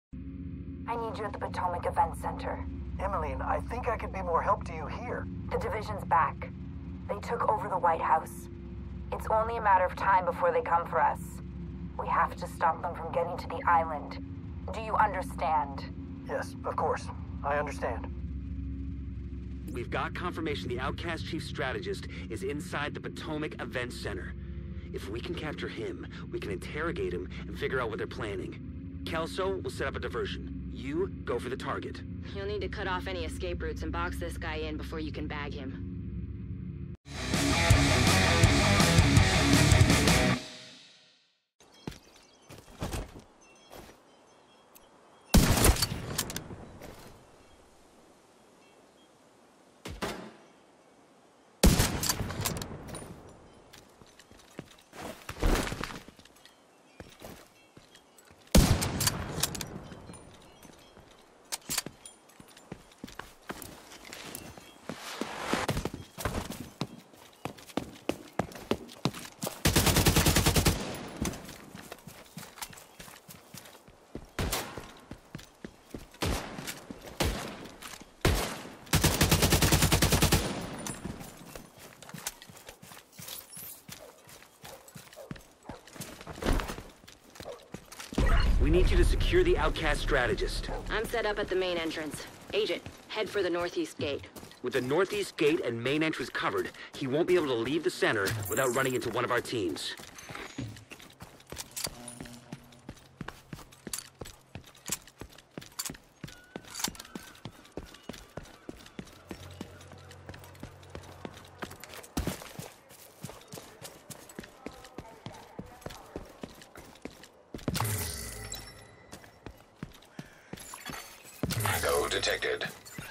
I need you at the Potomac Event Center. Emmeline, I think I could be more help to you here. The division's back. They took over the White House. It's only a matter of time before they come for us. We have to stop them from getting to the island. Do you understand? Yes, of course. I understand. We've got confirmation the Outcast chief strategist is inside the Potomac Event Center. If we can capture him, we can interrogate him and figure out what they're planning. Kelso will set up a diversion. You go for the target. You'll need to cut off any escape routes and box this guy in before you can bag him. We need you to secure the Outcast strategist. I'm set up at the main entrance. Agent, head for the northeast gate. With the northeast gate and main entrance covered, he won't be able to leave the center without running into one of our teams. No detected.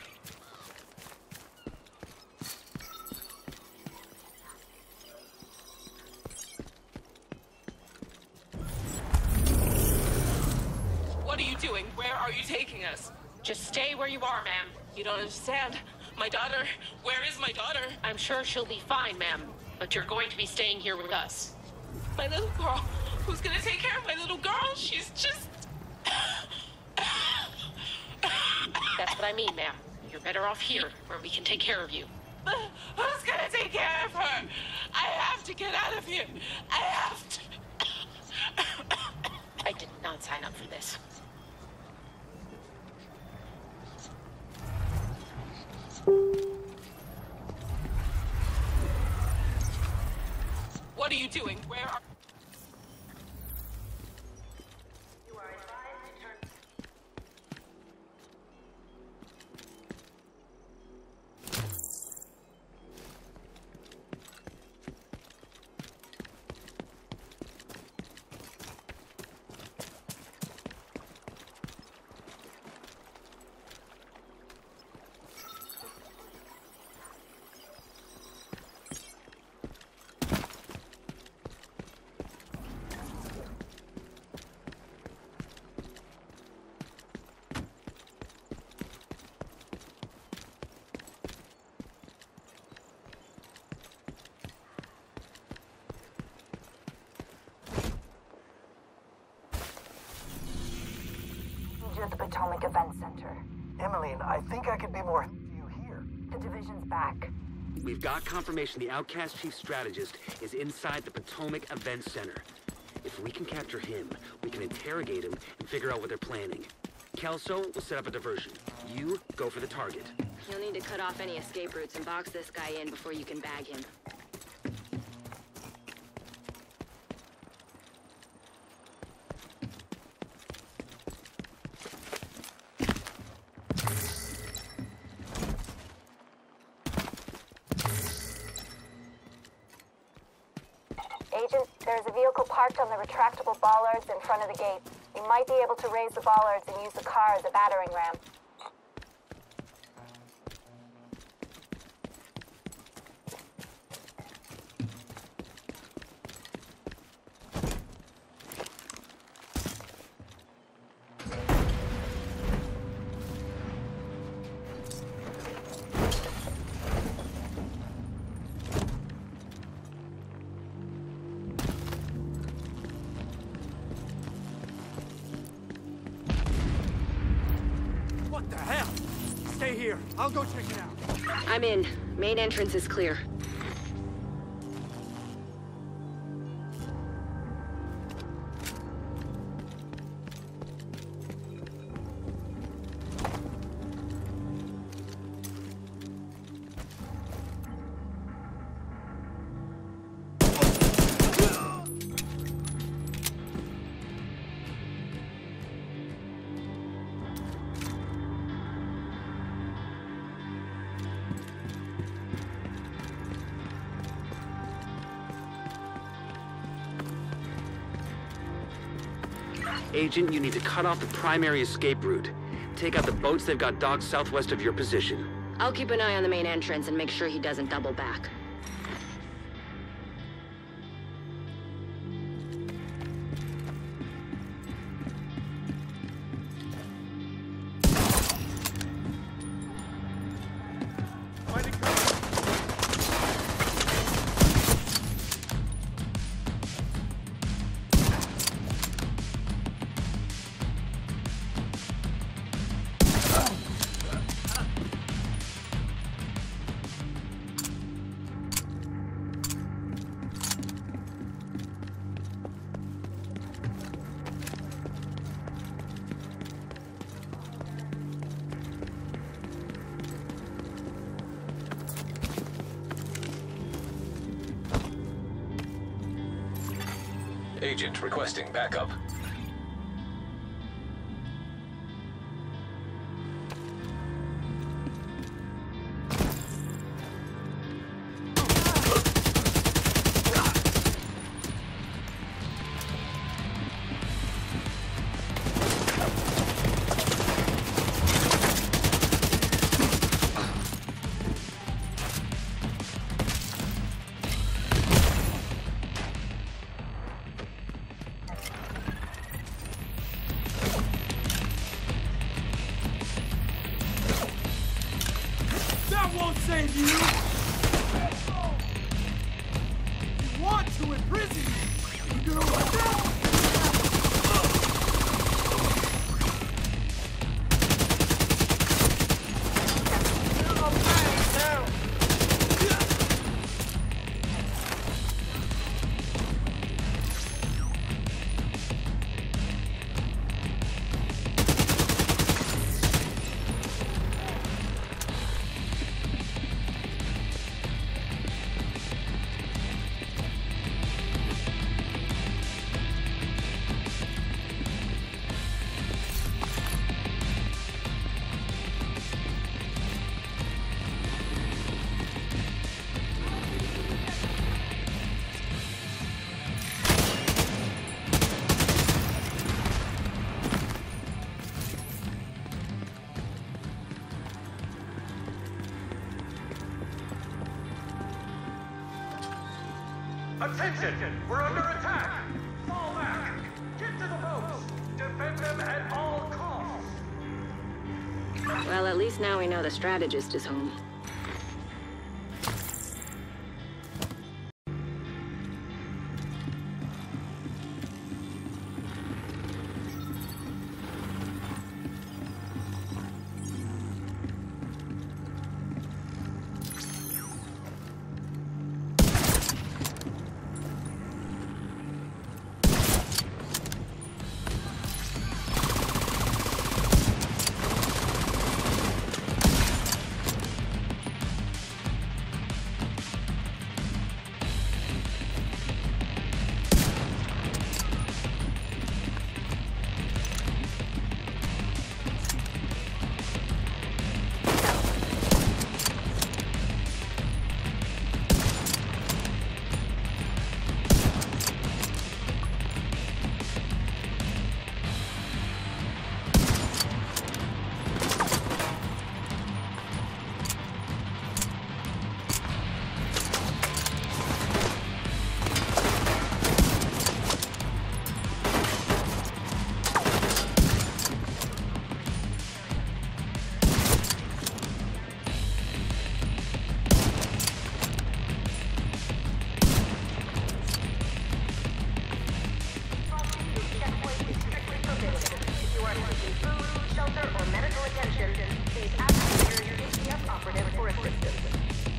What are you doing? Where are you taking us? Just stay where you are, ma'am. You don't understand. My daughter, where is my daughter? I'm sure she'll be fine, ma'am. But you're going to be staying here with us. My little girl. Who's gonna take care of my little girl? She's just... That's what I mean, ma'am. You're better off here, where we can take care of you. Who's gonna take care of her? I have to get out of here. I have to... I did not sign up for this. What are you doing? Where are... At the Potomac Event Center. Emmeline, I think I could be more help to you here. The division's back. We've got confirmation the Outcast chief strategist is inside the Potomac Event Center. If we can capture him, we can interrogate him and figure out what they're planning. Kelso will set up a diversion. You go for the target. You'll need to cut off any escape routes and box this guy in before you can bag him. Agent, there's a vehicle parked on the retractable bollards in front of the gate. You might be able to raise the bollards and use the car as a battering ram. What the hell? Stay here. I'll go check it out. I'm in. Main entrance is clear. Agent, you need to cut off the primary escape route. Take out the boats they've got docked southwest of your position. I'll keep an eye on the main entrance and make sure he doesn't double back. Agent requesting backup. Save you! You want to imprison me! You gonna let that? Attention! We're under attack! Fall back! Get to the boats! Defend them at all costs! Well, at least now we know the strategist is home. Checkpoint is strictly forbidden. If you are seeking food, shelter, or medical attention, gonna get it.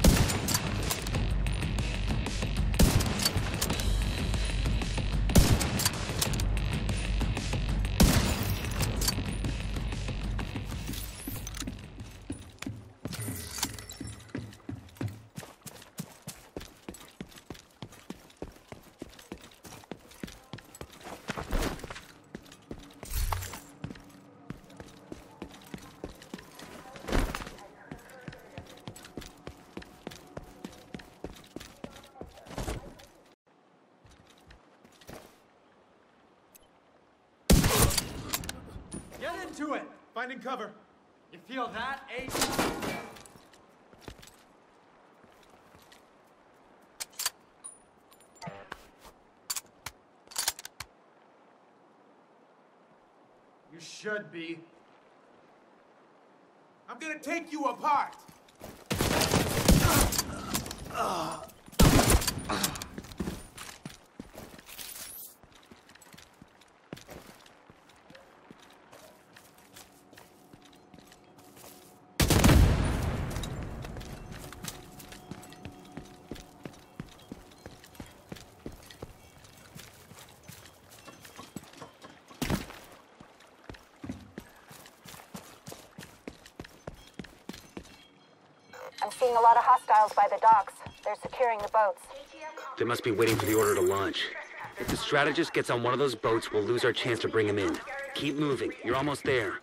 To it! Finding cover. You feel that, Agent? You should be. I'm gonna take you apart! I'm seeing a lot of hostiles by the docks. They're securing the boats. They must be waiting for the order to launch. If the strategist gets on one of those boats, we'll lose our chance to bring him in. Keep moving. You're almost there.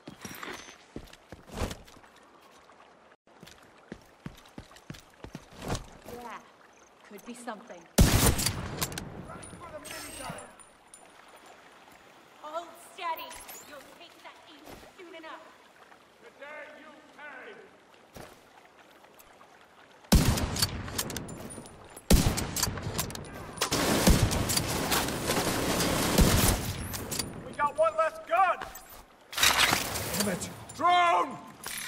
Yeah, could be something. Hold steady. You'll take that aim soon enough. Today you pay! We got one less gun! Damn it! Drone!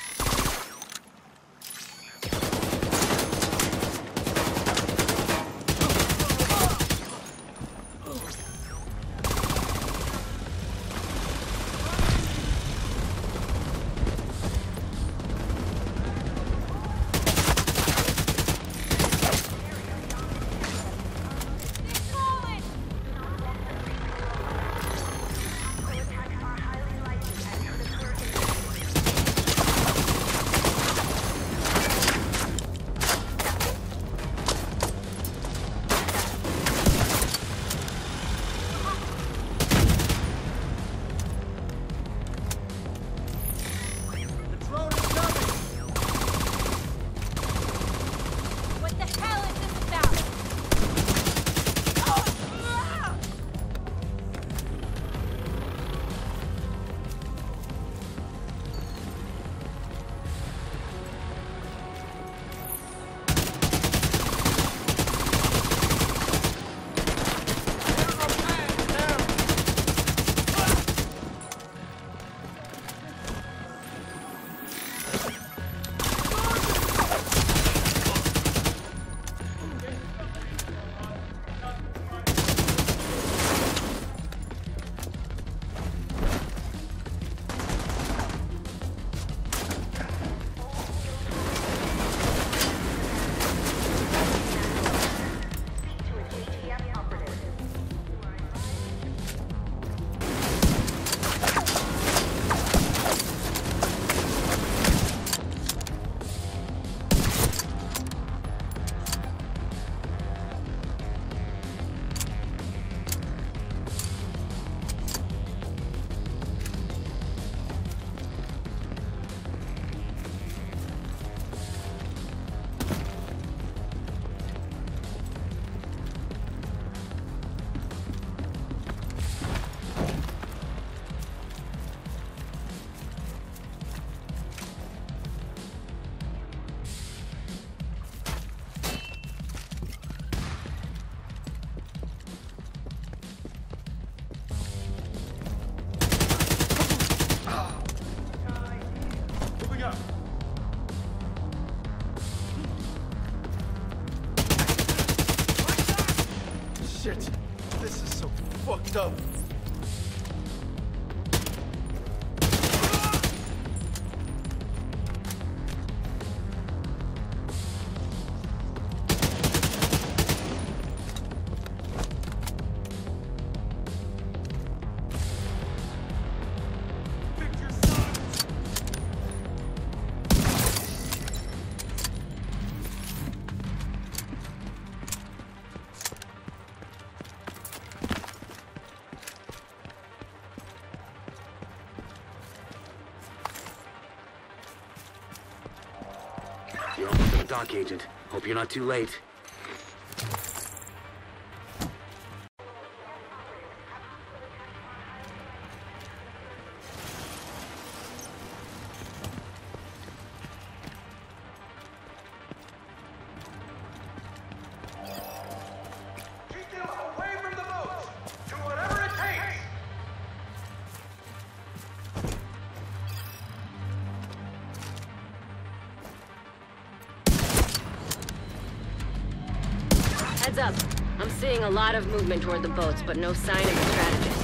Shit! This is so fucked up. dock, Agent. Hope you're not too late. Keep them away from the boats! Do whatever it takes! Heads up. I'm seeing a lot of movement toward the boats, but no sign of the strategist.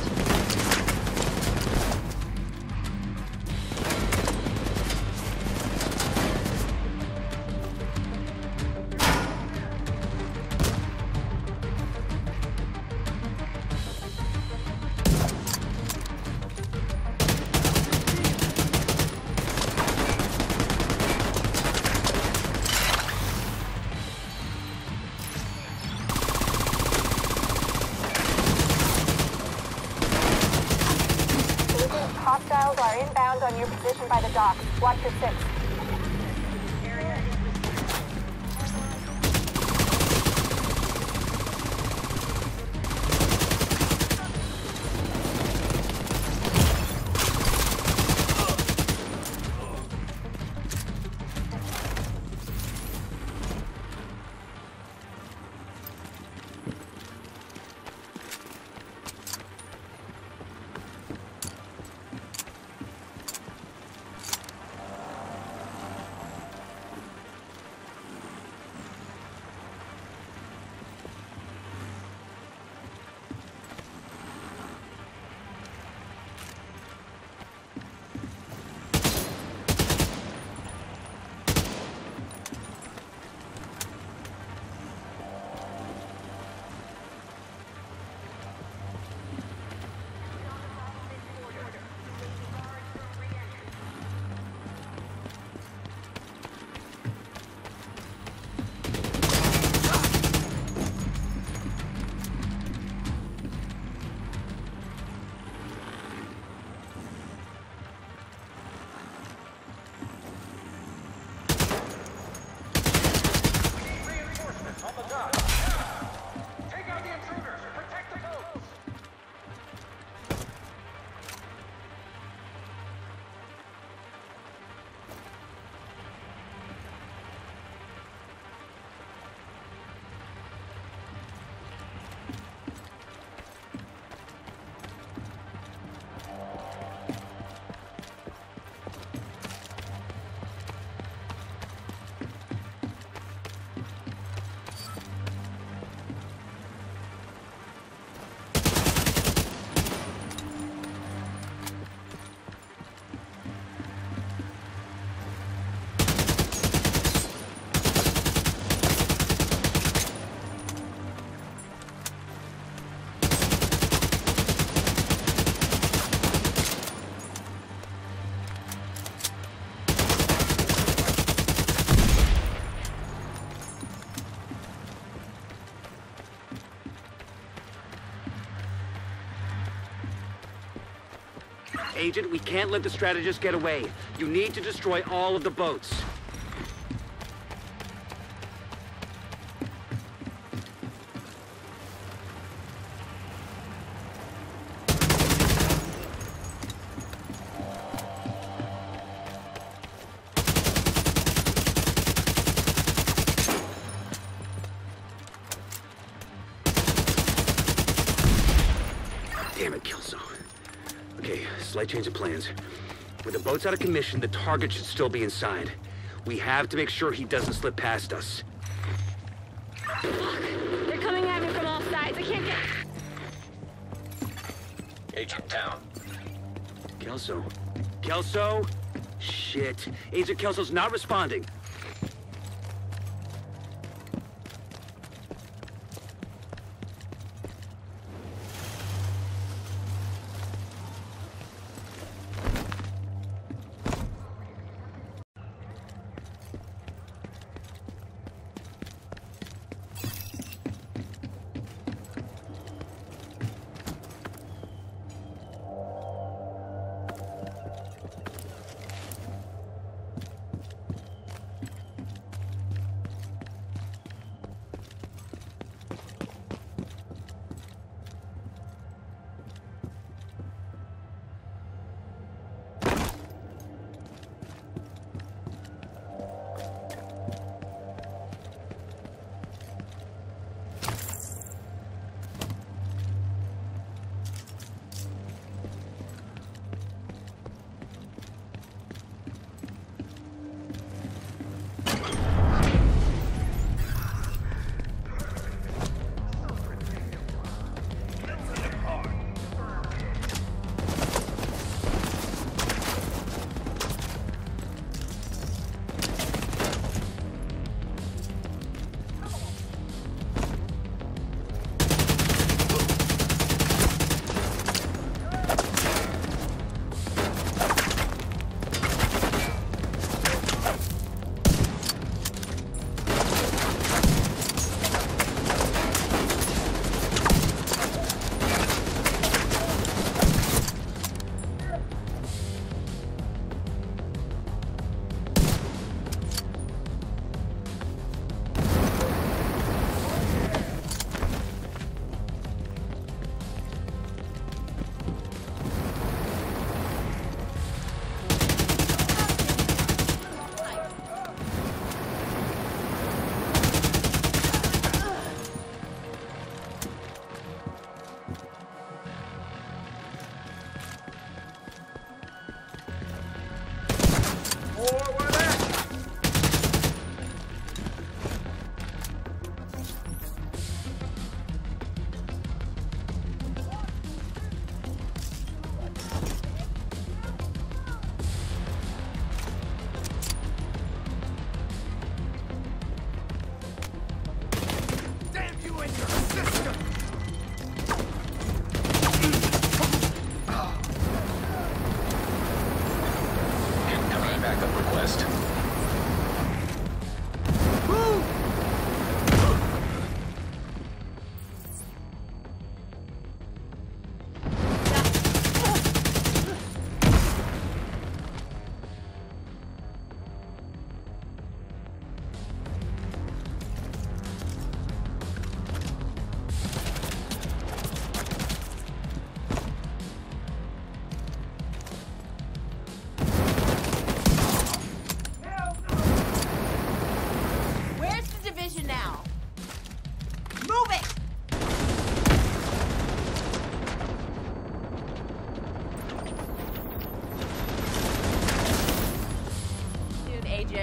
Hostiles are inbound on your position by the dock. Watch your six. Agent, we can't let the strategist get away. You need to destroy all of the boats. Damn it, Kelso. Okay, slight change of plans. With the boats out of commission, the target should still be inside. We have to make sure he doesn't slip past us. Fuck! They're coming at me from all sides. I can't get... Agent down. Kelso? Kelso? Shit. Agent Kelso's not responding.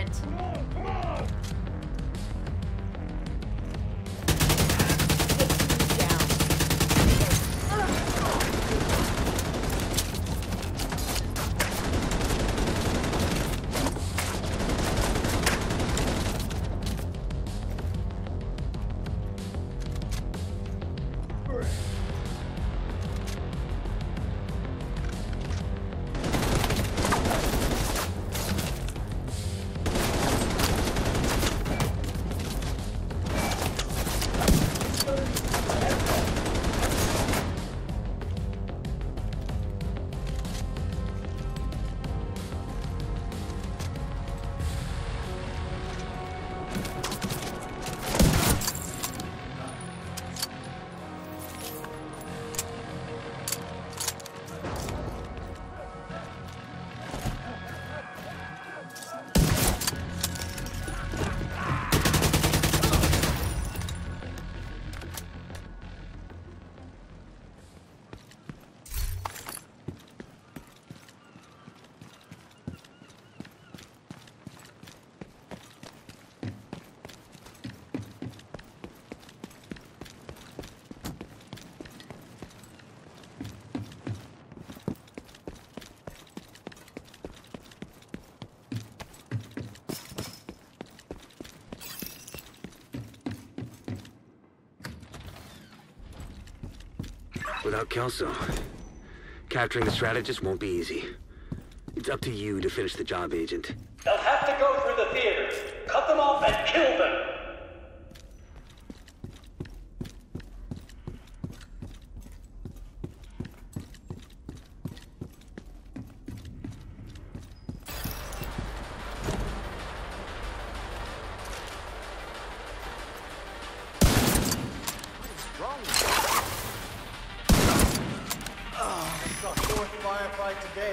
it. Without Kelso, capturing the strategist won't be easy. It's up to you to finish the job, Agent. They'll have to go through the theater. Cut them off and kill them. Today.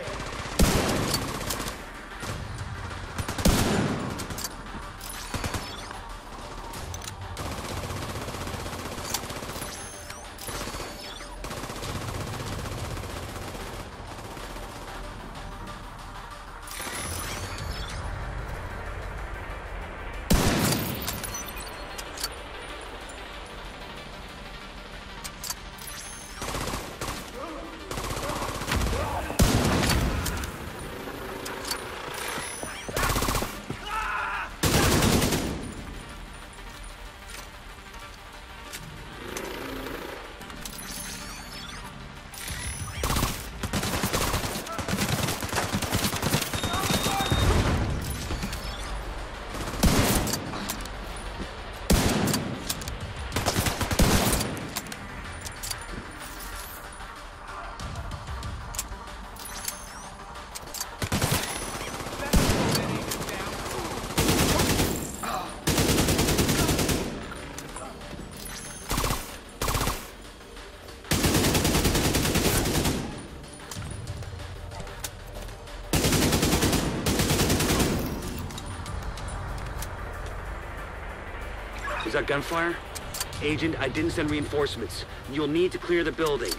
Was that gunfire? Agent, I didn't send reinforcements. You'll need to clear the building.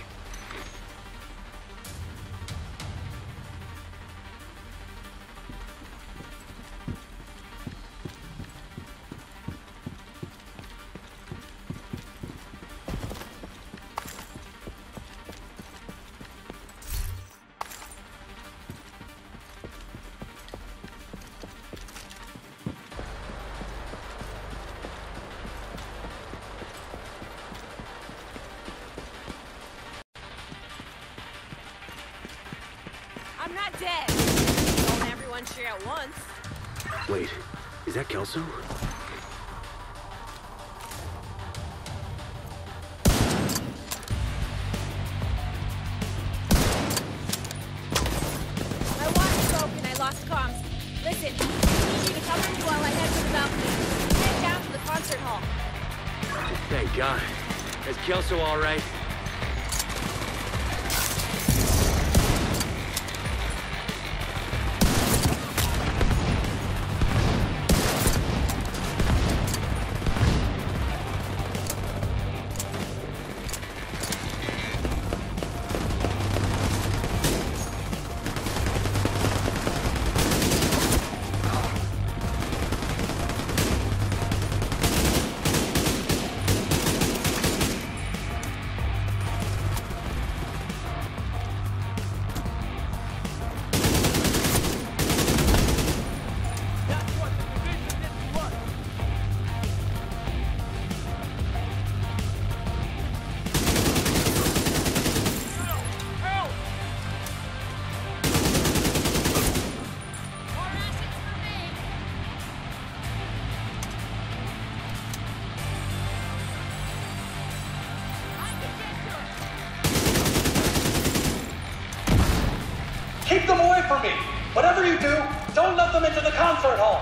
I'm not dead. Don't everyone cheer at once. Wait, is that Kelso? My water's broken. I lost comms. Listen, I need you to cover me while I head to the balcony. Head down to the concert hall. Thank God. Is Kelso all right? Keep them away from me! Whatever you do, don't let them into the concert hall!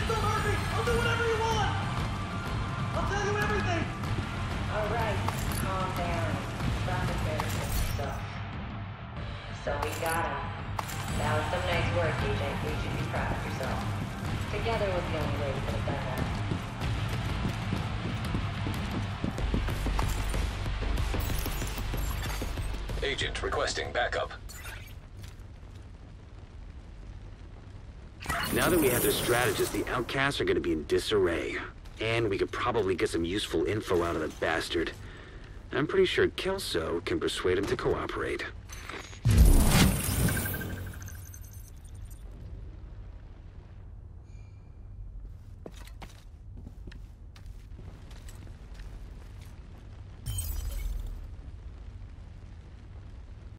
Please don't hurt me! I'll do whatever you want! I'll tell you everything! Alright, calm down. Stop embarrassing yourself. So we got him. That was some nice work, Agent. You should be proud of yourself. Together was the only way we could have done that. Agent requesting backup. Now that we have their strategist, the Outcasts are going to be in disarray. And we could probably get some useful info out of the bastard. I'm pretty sure Kelso can persuade him to cooperate.